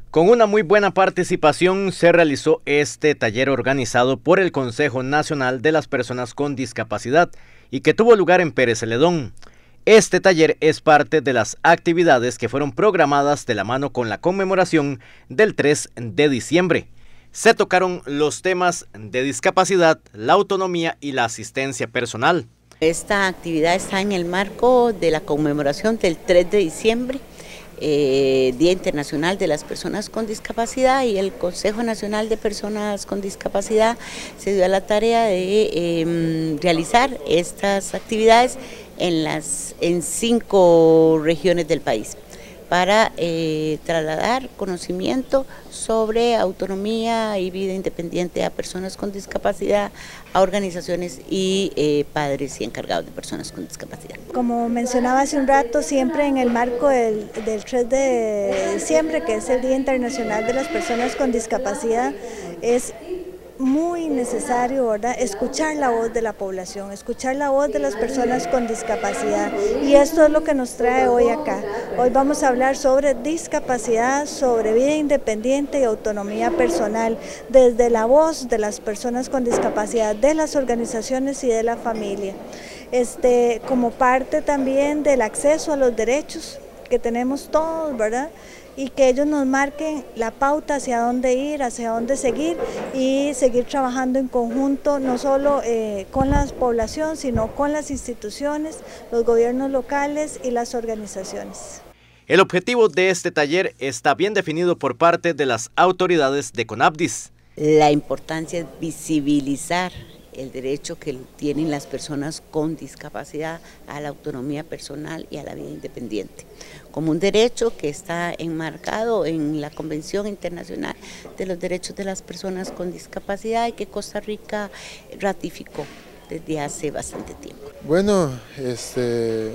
Con una muy buena participación se realizó este taller organizado por el Consejo Nacional de las Personas con Discapacidad y que tuvo lugar en Pérez Celedón. Este taller es parte de las actividades que fueron programadas de la mano con la conmemoración del 3 de diciembre. Se tocaron los temas de discapacidad, la autonomía y la asistencia personal. Esta actividad está en el marco de la conmemoración del 3 de diciembre, Día Internacional de las Personas con Discapacidad, y el Consejo Nacional de Personas con Discapacidad se dio a la tarea de realizar estas actividades en 5 regiones del país para trasladar conocimiento sobre autonomía y vida independiente a personas con discapacidad, a organizaciones y padres y encargados de personas con discapacidad. Como mencionaba hace un rato, siempre en el marco del 3 de diciembre, que es el Día Internacional de las Personas con Discapacidad, es muy necesario, ¿verdad?, escuchar la voz de la población, escuchar la voz de las personas con discapacidad, y esto es lo que nos trae hoy acá. Hoy vamos a hablar sobre discapacidad, sobre vida independiente y autonomía personal, desde la voz de las personas con discapacidad, de las organizaciones y de la familia, como parte también del acceso a los derechos que tenemos todos, ¿verdad?, y que ellos nos marquen la pauta hacia dónde ir, hacia dónde seguir, y seguir trabajando en conjunto, no solo con la población, sino con las instituciones, los gobiernos locales y las organizaciones. El objetivo de este taller está bien definido por parte de las autoridades de CONAPDIS. La importancia es visibilizar el derecho que tienen las personas con discapacidad a la autonomía personal y a la vida independiente, como un derecho que está enmarcado en la Convención Internacional de los Derechos de las Personas con Discapacidad y que Costa Rica ratificó desde hace bastante tiempo. Bueno, ese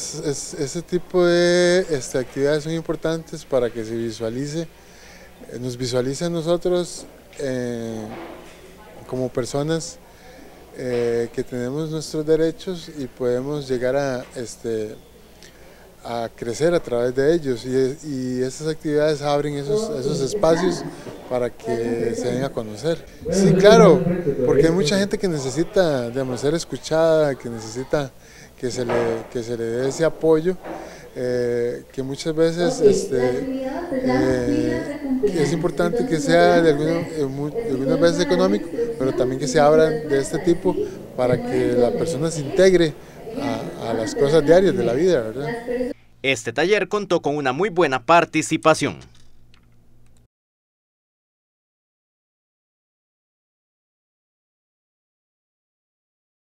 tipo de actividades son importantes para que se visualice, nos visualice a nosotros como personas que tenemos nuestros derechos y podemos llegar a crecer a través de ellos, y estas actividades abren esos espacios para que se den a conocer. Sí, claro, porque hay mucha gente que necesita, digamos, ser escuchada, que necesita que se le dé ese apoyo, que muchas veces es importante que sea algunas veces económico, pero también que se abran de este tipo para que la persona se integre a las cosas diarias de la vida, ¿verdad? Este taller contó con una muy buena participación.